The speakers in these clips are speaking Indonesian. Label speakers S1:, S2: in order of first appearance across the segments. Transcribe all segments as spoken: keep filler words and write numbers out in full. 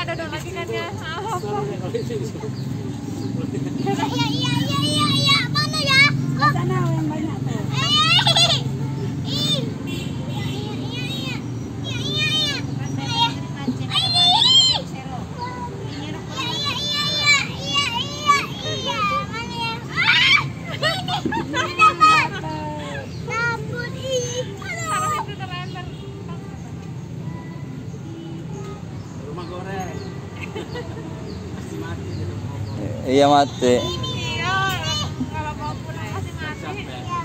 S1: dodol lagi kan ya.
S2: Iya iya iya iya iya mana ya?
S3: Ke sana yang banyak tuh.
S4: Iya mati.
S1: Iya, kalau mau pulang pasti mati.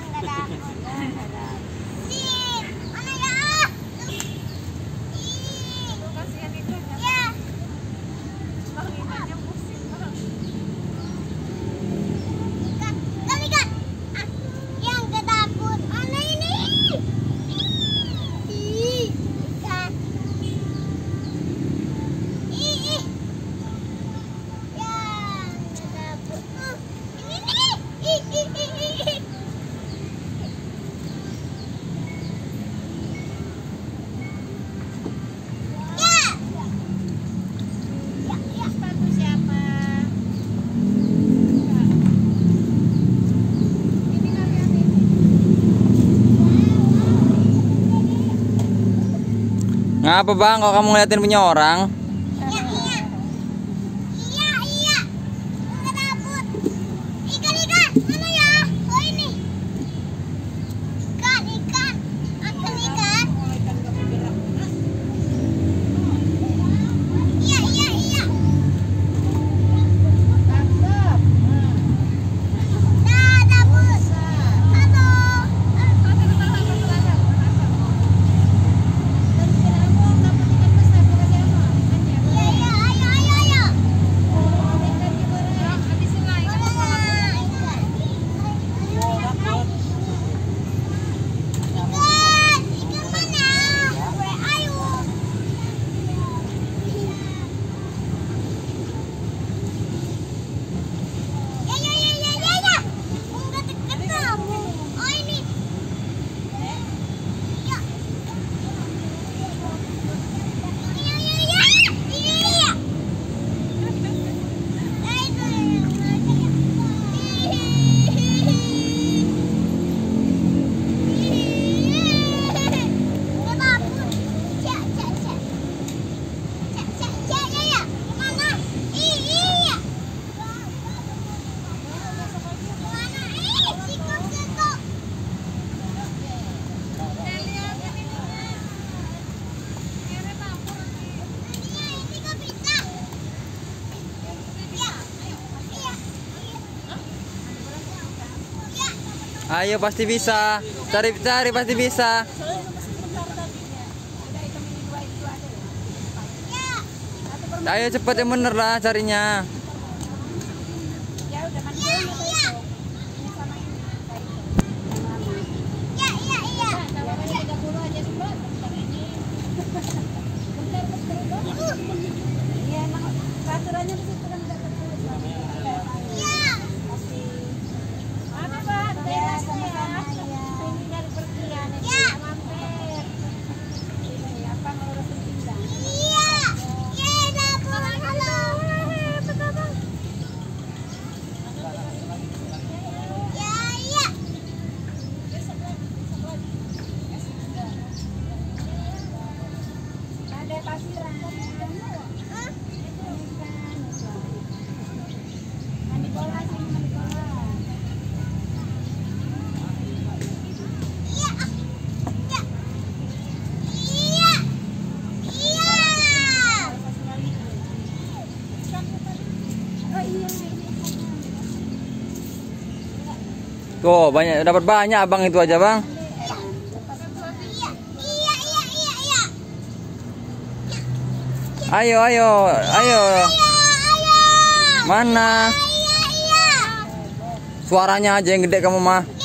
S1: Kasihan itu ya. Penglihatannya pusing banget.
S2: Yang ketakut mana ini? Ih, ikan. Ih, ih.
S4: Ngapa bang kok kamu ngeliatin punya orang? Ayo pasti bisa. Cari cari pasti bisa. Ayo cepet yang bener lah carinya. Tuh banyak, dapat banyak abang itu aja bang. Ayo ayo ayo. Mana? Suaranya aja yang gede kamu mah.